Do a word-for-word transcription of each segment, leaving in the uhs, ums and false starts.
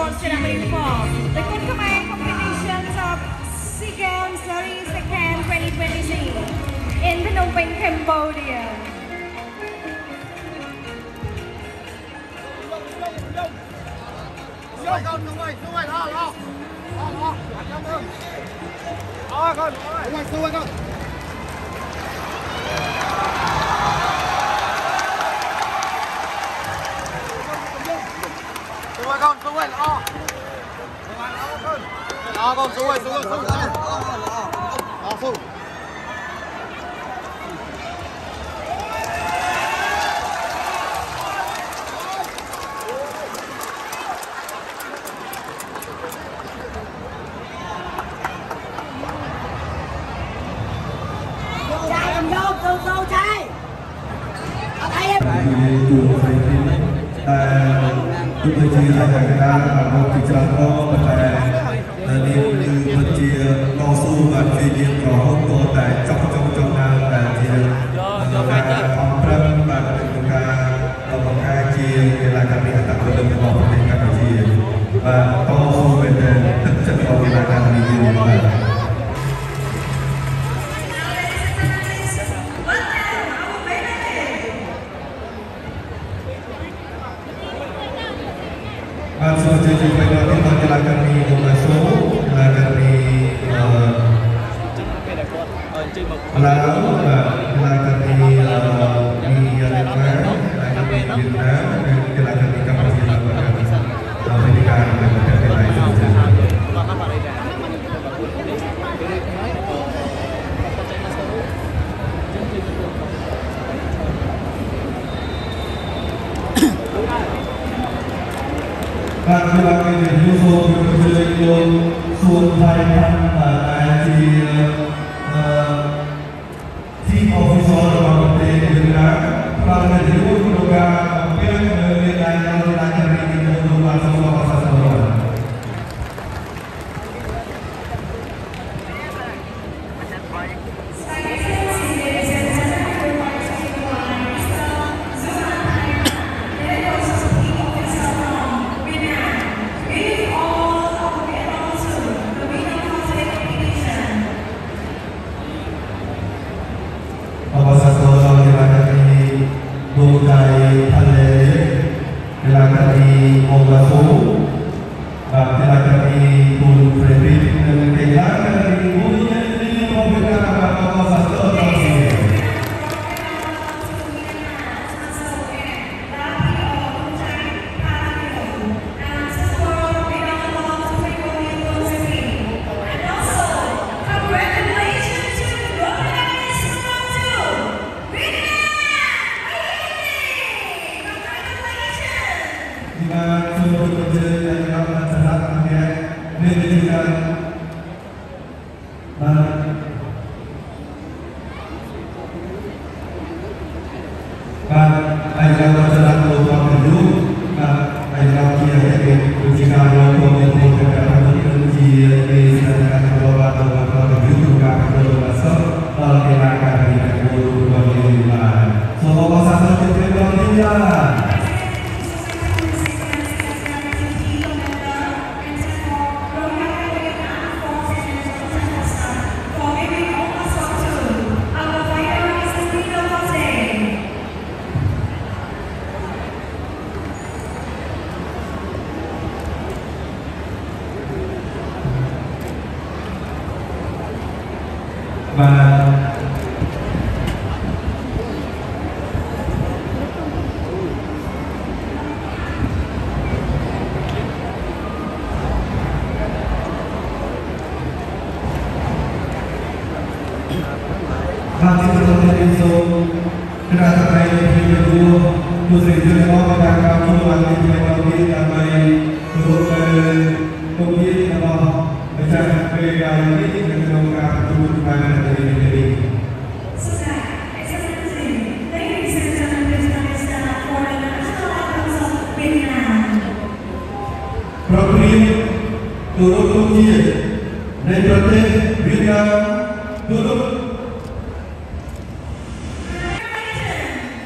Sports Ceremony for the Good Command competitions of SEA Games thirty-second twenty twenty-three in Phnom Penh, Cambodia. Rồi con, đúng rồi, đúng rồi, lo, lo. Lo, lo, cảm ơn. Lo con, đúng rồi, đúng rồi con. Đúng rồi con, đúng rồi, lo. Lo con, đúng rồi, đúng rồi, đúng rồi. Lo xuống. Chúng tôi chia sẻ với các bạn một thị trường có vấn đề niềm như phân chia cao su và chuyên nghiệp có hỗn hợp tại trong trong trong nam tại chia và phòng trâm và chúng ta có một cái chia là các bạn tập được một bộ phận các bạn chia và cao su về thực chất có cái là các bạn chia và sau chương trình phải nói tiếp theo là kami một số là kami là là kami di Nepal là kami Việt Nam là kami Cambodia và kami Amerika và các cái này và các bạn cái việc lưu số của chương trình luôn xuân thay thăm và cái gì team officer của công ty Việt Nam và cái gì cũng được cả biết người này là người này là người đi mua và sau đó sẽ xong rồi.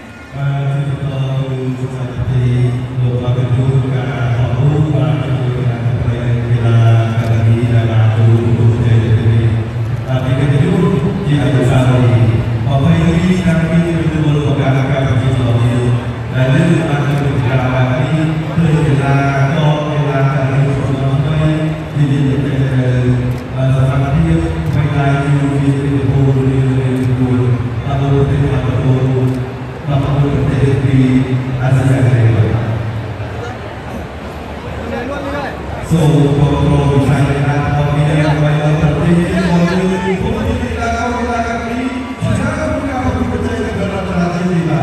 Và chúng tôi คือเวลาก็เวลาการเรียนรู้ไม่ดีดีเป็นสถานที่ไม่ไกลอยู่ที่เป็นผู้เรียนรู้ทำตัวเป็นทำตัวทำตัวเป็นที่อาศัยอะไรso kalau misalnya kami yang banyak tertinggi kami kami tidak kami kami jangan kami percaya kepada hati kita.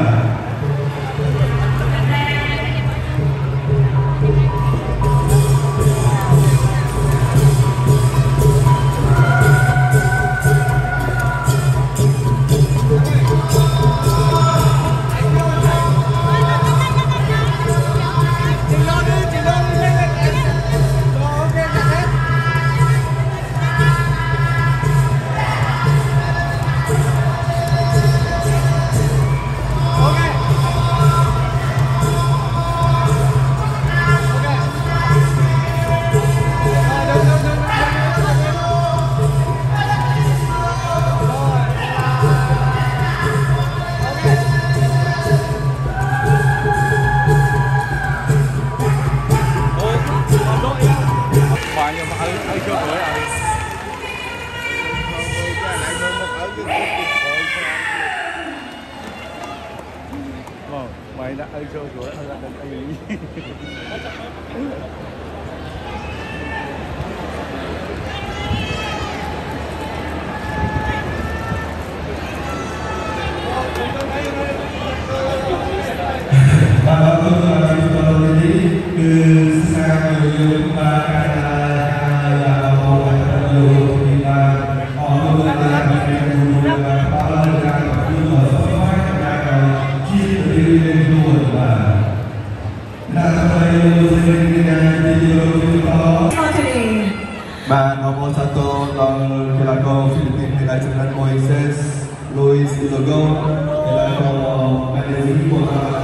Mày đã ơi cho chúa đã đặt anh lý. Và nomor satu Long Kelakong Philippines United Moises Luis Ilogo Kelakong Madeleine